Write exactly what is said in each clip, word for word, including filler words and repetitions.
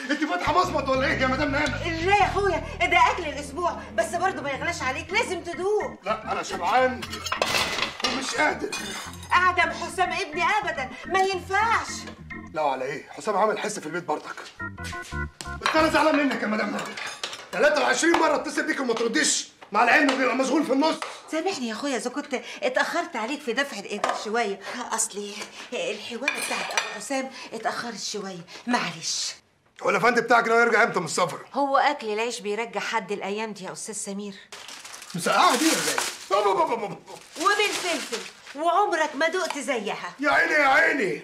انت فاتحه مصمت ولا ايه يا مدام نانا؟ لا يا اخويا ده اكل الاسبوع، بس برضه ما يغلاش عليك، لازم تدوق. لا انا شبعان ومش قادر. اعدم حسام ابني ابدا، ما ينفعش. لا على ايه؟ حسام عامل حس في البيت برضك. بس انا زعلان منك يا مدام نانا. ثلاثة وعشرين مرة اتصل بيك وما ترديش، مع العلم بيبقى مشغول في النص. سامحني يا اخويا اذا كنت اتاخرت عليك في دفع الايجار شويه، اصلي الحوار بتاعت ابو حسام اتاخرت شويه، معلش. هو الافندي بتاعك ناوي يرجع امتى من السفر؟ هو اكل العيش بيرجع حد الايام دي يا استاذ سمير. مسقعه دي ولا ايه؟ وبالفلفل، وعمرك ما دقت زيها. يا عيني يا عيني.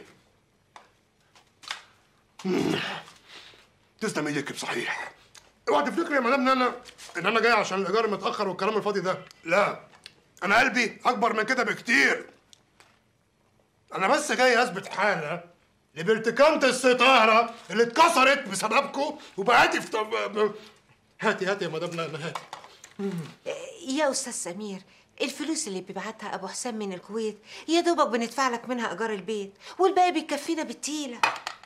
تسلم ايدك بصحيح. اوعى تفتكري يا مدام نانا ان انا جاي عشان الايجار متاخر والكلام الفاضي ده، لا. انا قلبي اكبر من كده بكتير. انا بس جاي اثبت حاله لبرتكانة الستاره اللي اتكسرت بسببكم وبقيتي في طب... هاتي هاتي يا مدام نانا هاتي. يا استاذ سمير، الفلوس اللي بيبعتها ابو حسام من الكويت يا دوبك بندفع لك منها ايجار البيت، والباقي بيكفينا بالتيله.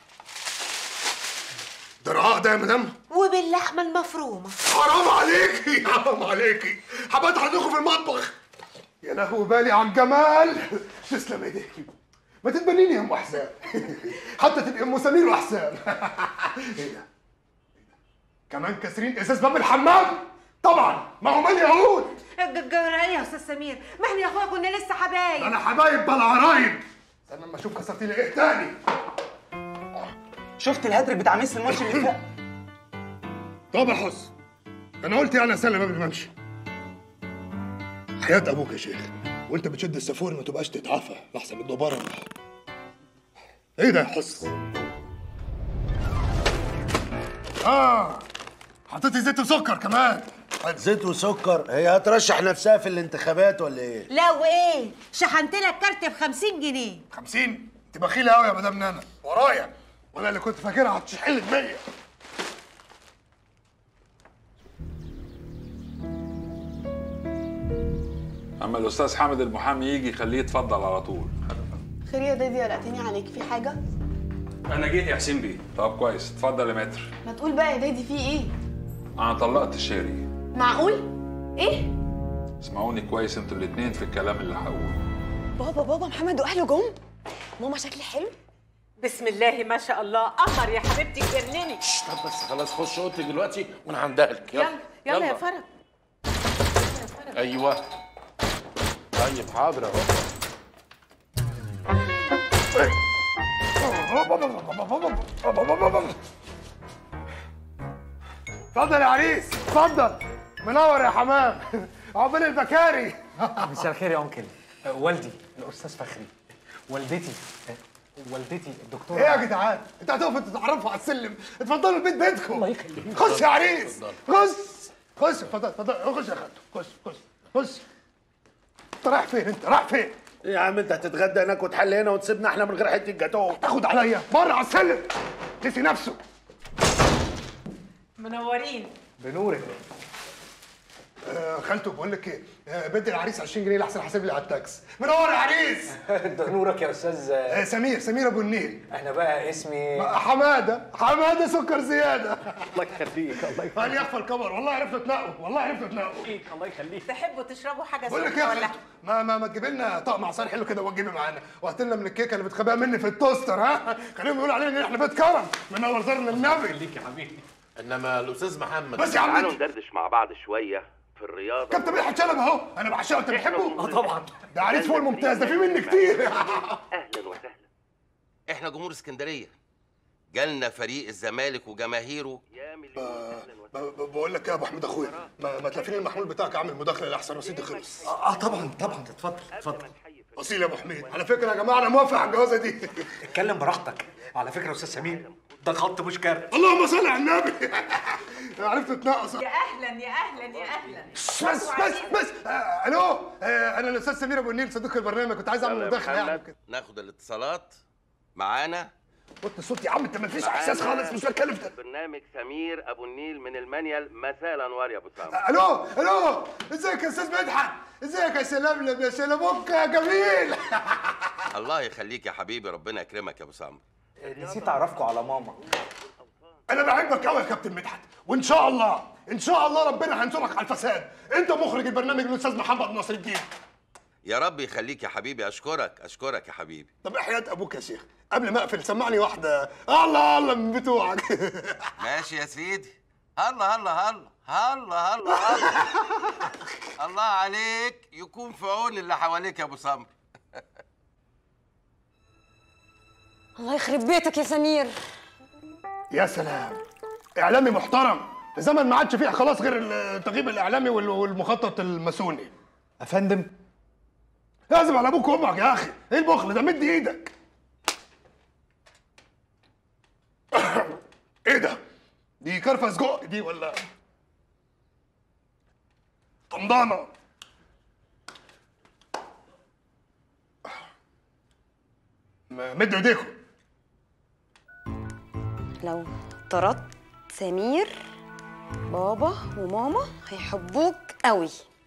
ده رقاق ده يا مدام؟ وباللحمه المفرومه. حرام عليكي حرام عليكي، حبات عندكم في المطبخ. يا لهوي بالي على الجمال. تسلم ايديكي. ما تتبنيني يا ام حسام. حتى تبقي ام سمير وحسام. ايه ده؟ كمان كاسرين ازاز باب الحمام؟ طبعا ما هم اليهود. الجرايه يا استاذ سمير، ما احنا يا اخويا كنا لسه حبايب. انا حبايب بلا عرايب. استنى اما اشوف كسرتي لي ايه تاني. شفت الهاتريك بتاع ميسي الماتش اللي فات؟ طب يا حس، انا قلت يعني اسلم قبل ما امشي. حياة ابوك يا شيخ، وانت بتشد السافور ما تبقاش تتعافى لحسن الدبارة. ايه ده يا حس؟ اه حطيتي زيت وسكر كمان. زيت وسكر؟ هي هترشح نفسها في الانتخابات ولا ايه؟ لا وايه؟ شحنت لك كارت ب خمسين جنيه. خمسين؟ انت بخيلة قوي يا مدام نانا، ورايا وانا اللي كنت فاكرها هتشحن لك مية. اما الاستاذ حامد المحامي يجي خليه يتفضل على طول. خير يا دادي، قلقتني عليك، في حاجه؟ انا جيت يا حسين بيه. طب كويس، اتفضل يا متر. ما تقول بقى يا دادي، في ايه؟ انا طلقت شيري. معقول؟ ايه؟ اسمعوني كويس انتوا الاتنين في الكلام اللي هقوله. بابا بابا محمد واهله جم؟ ماما شكلي حلو؟ بسم الله ما شاء الله، قمر يا حبيبتي تجنني. طب بس خلاص خش اوضتك دلوقتي وانا هندهلك. يلا يلا, يلا يا فرج. ايوه طيب حاضر اهو. اتفضل يا عريس اتفضل. منور يا حمام. عقبال البكاري. مساء الخير يا انكل. والدي الاستاذ فخري، والدتي والدتي الدكتوره. ايه يا جدعان؟ انتوا هتقفوا تتعرفوا على السلم؟ اتفضلوا البيت بيتكم. الله يخليك. خش يا عريس خش خش. اتفضل اتفضل خش يا خالد. خش خش خش. انت رايح فين؟ انت رايح فين؟ ايه يا عم انت هتتغدى هناك وتحل هنا وتسيبنا احنا من غير حته جاتوه؟ تاخد عليا بره على السلم. نسي نفسه. منورين. بنورك. آه خالته بقول لك ايه، آه بدي العريس عشرين جنيه لحسن حاسب لي على التاكس. منور يا عريس. ده نورك يا استاذ. آه سمير سمير ابو النيل. انا بقى اسمي حماده حماده سكر زياده. الله يخليك الله يخليك. قال يخفى الكبر. والله عرفنا تنقوا والله عرفنا تنقوا. الله يخليك. تحبوا تشربوا حاجه بقول لك سخنه يا ولا؟ خالته ما ما ما تجيبي لنا طقم عصير حلو كده وتجيبي معانا، وهات لنا من الكيكه اللي بتخبيها مني في التوستر. ها خليهم يقولوا علينا ان احنا بيت كرم. منور زرنا النبي. خليك يا حبيبي. انما الاستاذ محمد بس يا عم تعالوا ندردش مع بعض شويه في الرياضه. كابتن مدحت شلبي اهو، انا بعشقه. انت بتحبه؟ اه طبعا. ده عريس فوق الممتاز، ده في مني كتير. اهلا وسهلا. احنا جمهور اسكندريه، جالنا فريق الزمالك وجماهيره. يا مليون اهلا وسهلا. بقول لك يا ابو حميد اخويا، ما, ما تلفيني المحمول بتاعك اعمل مداخله لاحسن رصيدي خلص. اه طبعا طبعا اتفضل اتفضل. اصيل يا ابو حميد. على فكره يا جماعه انا موافق على الجوازه دي. اتكلم براحتك. على فكره يا استاذ سمير ده خط مش كارت. اللهم صل على النبي. عرفت تتنقص. يا اهلا يا اهلا يا اهلا. بس بس بس آه الو آه انا الاستاذ سمير ابو النيل صديق البرنامج، كنت عايز اعمل مداخله يعني كده. ناخد الاتصالات معانا. وطي الصوت يا عم، انت ما فيش احساس خالص. مش بتكلم في برنامج سمير ابو النيل من المنيل. مساء الانوار يا ابو سامر. آه الو الو ازيك يا استاذ مدحت؟ ازيك يا سلاملم يا سلاموك يا جميل؟ الله يخليك يا حبيبي، ربنا يكرمك يا ابو سامر. نسيت اعرفكم على ماما. انا بحبك قوي يا كابتن مدحت، وان شاء الله ان شاء الله ربنا هينصرك على الفساد. انت مخرج البرنامج الاستاذ محمد ناصر الدين. يا رب يخليك يا حبيبي، اشكرك اشكرك يا حبيبي. طب احياء ابوك يا شيخ قبل ما اقفل سمعني واحده الله الله من بتوعك. ماشي يا سيدي. هلا هلا هلا هلا هلا هلا. الله عليك، يكون في عون اللي حواليك يا ابو سمر. الله يخرب بيتك يا سمير. يا سلام، اعلامي محترم في زمن ما عادش فيه خلاص غير التغييب الاعلامي والمخطط الماسوني. يا فندم لازم على ابوك وامك يا اخي، ايه البخل ده؟ مد ايدك. ايه ده؟ دي كرفه سجق دي ولا طمضانه؟ مد ايديكم. لو طردت سمير بابا وماما هيحبوك قوي.